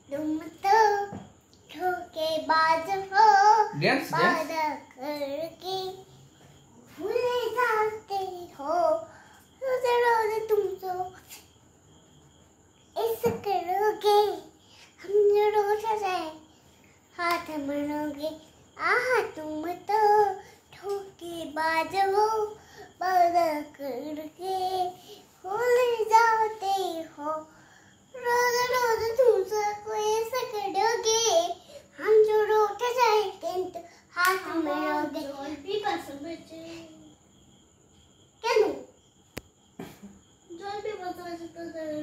तुम तो धोखेबाज हो, वादा करके भूल जाते हो। रोज रोज तुम तो ऐसा करोगे, हम रोज से हाथ मरोगे। आहा तुम तो धोखेबाज हो, वादा करके भूल जाते हो। रोज रोज तुम ऐसा करोगे।